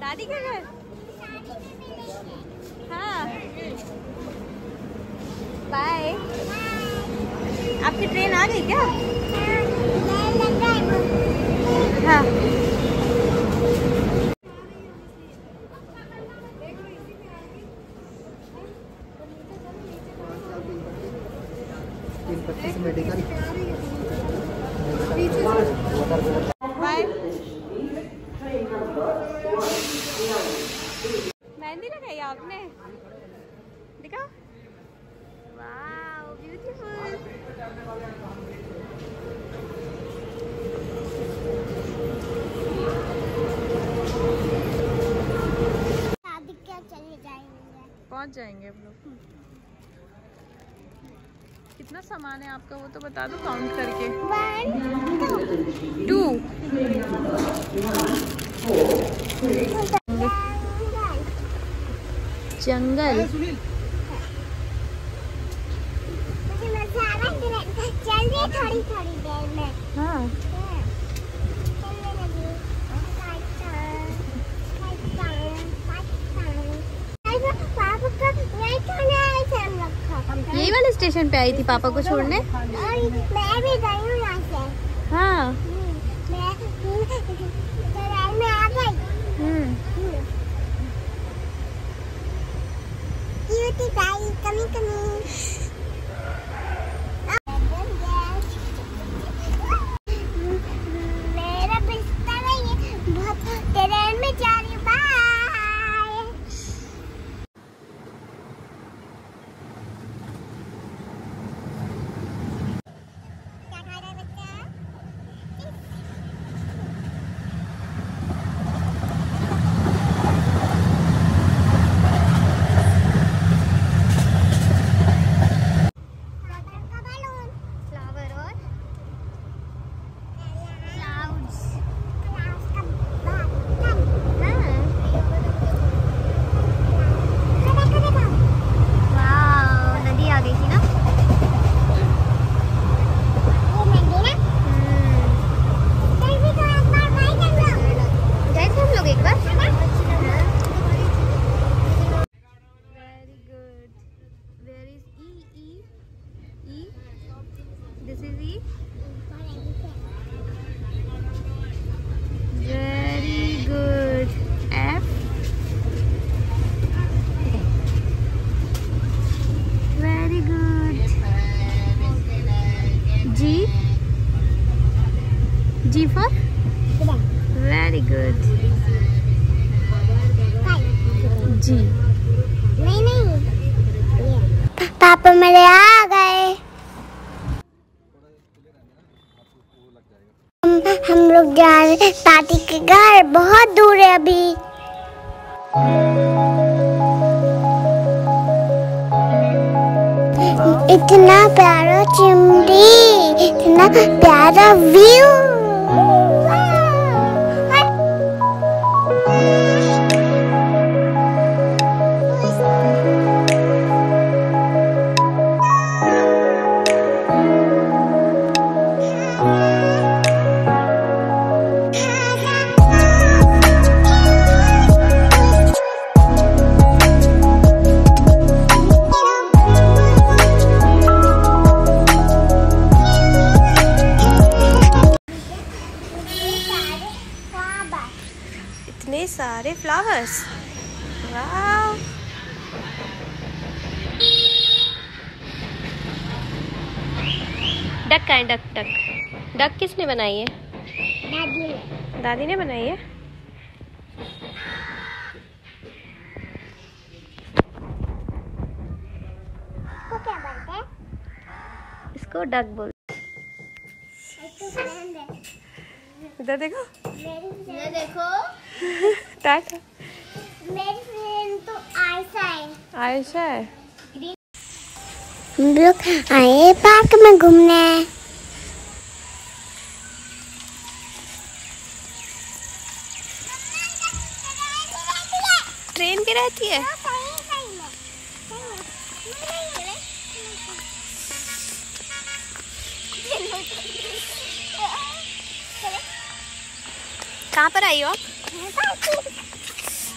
नानी का घर? हाँ, बाय। आपकी ट्रेन आ गई क्या? हाँ। Medical bye. मेहंदी लगाई आपने? दिखा। Wow, beautiful. शादी क्या चले जाएंगे? पहुंच जाएंगे हम लोग। कितना सामान है आपका वो तो बता दो काउंट करके। 1 2 जंगल। चल रही थोड़ी थोड़ी देर में। हाँ, यही वाले स्टेशन पे आई थी पापा को छोड़ने। मैं भी गई हूँ यहाँ से। हाँ। मैं ट्रेन में आ गई। क्यूटी पाई कमी कमी। मेरा बिस्तर है ये, बहुत ट्रेन में जा रही हूँ। बाय। क्या खा रहा है बच्चा? फ्लावर और क्लाउड्स। क्लाउड्स का बादल। वाओ, नदी आ गई थी ना? ये नदी ना? भी तो एक बार गए थे हम लोग एक बार। Very good. Where is E? This is E. Very good. F. Very good. G. G for? Very good. G. नहीं पापा मेरे आ गए। हम लोग जा रहे हैं दादी के घर, बहुत दूर है अभी। इतना प्यारा चिमनी, इतना प्यारा व्यू। इतने सारे फ्लावर्स। वाव। डक का है, डक किसने बनाई है? दादी ने बनाई है। इसको क्या बोलते हैं? इसको डक बोल। इधर देखो। ये देखो। टाटा। मेरी फ्रेंड तो आयशा है। आयशा है। हम लोग आए पार्क में घूमने। ट्रेन भी रहती है। कहाँ पर आई हो आप?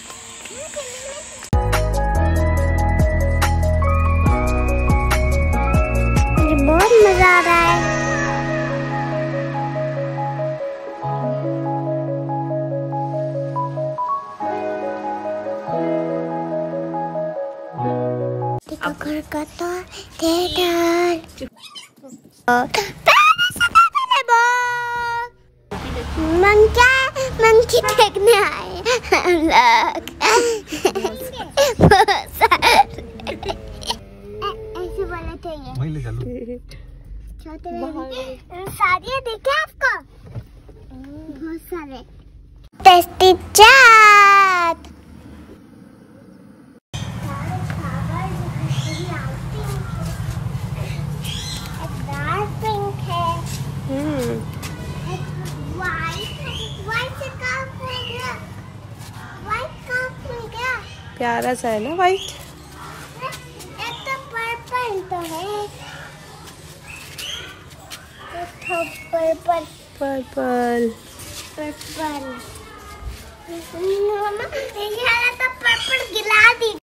मुझे बहुत मजा आ रहा है। घर का तो थिएटर मंकी देखने आए हम लोग। ऐसे बोले थे ये वहीं ले चलो। छोटे सारे देखे आपको बहुत सारे टेस्टी चाट। प्यारा सा है ना वाइट। एक तो पर्पल तो है, एक तो पर्पल पर्पल पर्पल। मम्मा ये वाला तो पर्पल गिला दी।